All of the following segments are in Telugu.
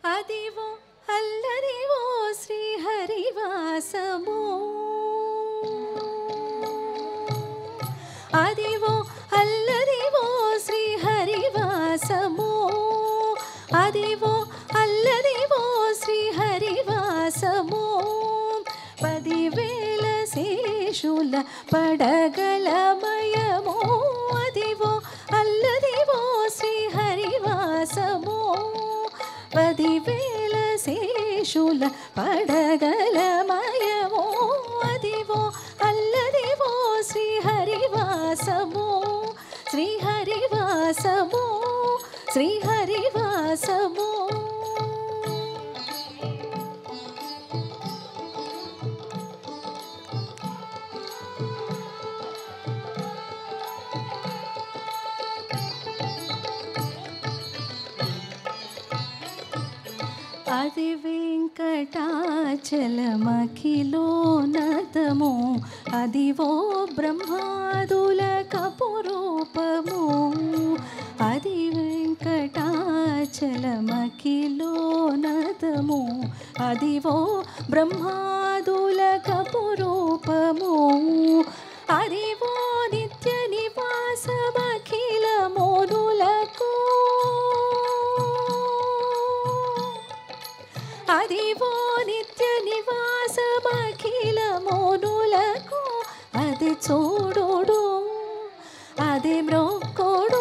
అదివో అల్లరివో శ్రీహరివాసము అదివో అల్లరివో శ్రీహరివాసము అదివో అల్లరివో శ్రీహరివాసము 10,000 శేషుల పడగలమయము అదివో అల్లరివో శ్రీహరివాసము 10,000 శేషుల పడగలమయము అదివో అల్లరివో శ్రీహరివాసము శ్రీహరివాసము శ్రీహరివాసము అది వెంకటాచలమఖిలోన్నతము అదివో బ్రహ్మాదులకపురూపము అది వెంకటాచలమఖిలోన్నతము అదివో బ్రహ్మాదులకపురూపము అదివో నిత్య నివాసమఖిల మోనులకు అదివో నిత్య నివాసమఖిల మోనులకు అది చూడుడు అది మ్రొక్కుడు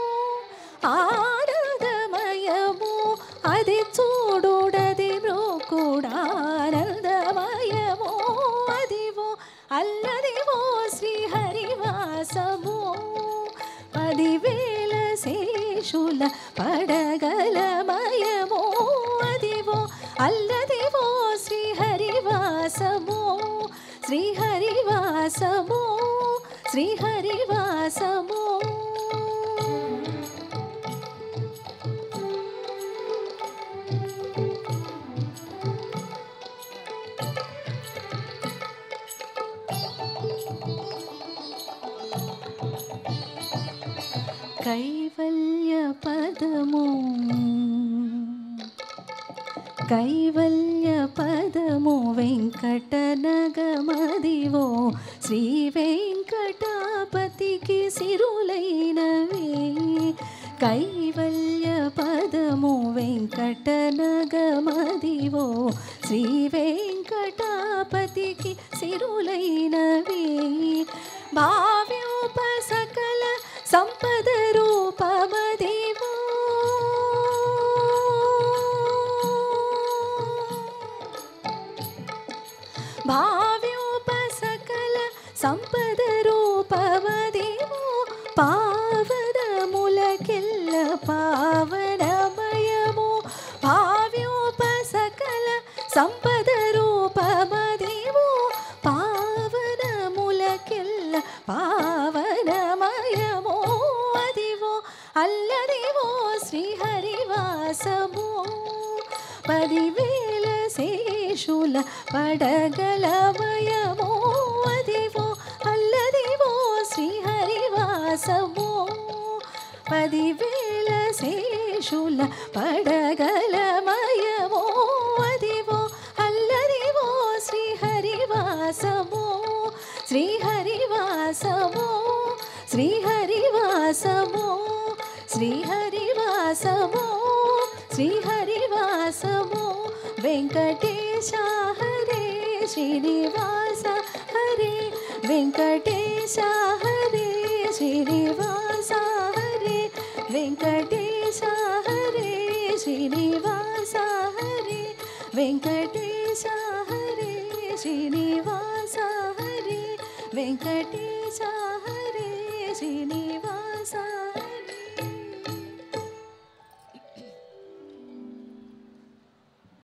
ఆనందమయము అది చూడుడది మ్రొక్కుడు ఆనందమయము అదివో అల్లరివో శ్రీహరివాసము 10,000 శేషుల పడగలమయము అదివో అల్లదివో శ్రీహరివాసము శ్రీహరివాసము శ్రీహరివాసము కైవల్య పదము కైవల్య పదము వెంకటనగమదివో శ్రీ వెంకటాపతికి సిరులైనవి కైవల్య పదము వెంకటనగమదివో శ్రీ వెంకటాపతికి సిరులైనవి భావ్యోపసకల సంపద రూపమదివో భావ్యోపసకల సంపద రూపమదివో పావనములకెల్ల పావనమయము భావ్యోపసకల సంపద రూపమదివో పావనములకెల్ల పావనమయము అదివో అల్లదివో శ్రీహరివాసము 10,000 శేషుల పడగలమయము అదివో అల్లదివో శ్రీహరివాసము 10,000 శేషుల పడగలమయము అదివో అల్లదివో శ్రీహరివాసము శ్రీహరివాసము శ్రీహరివాసము శ్రీహరివాసము శ్రీహరివాసము వెంకటేశ హరే శ్రీనివాస హరే వెంకటేశ హరే శ్రీనివాస హరే వెంకటేశ హరే శ్రీనివాస హరే వెంకటేశ హరే శ్రీనివాస హరే వెంకటేశ హరే శ్రీనివాస హరే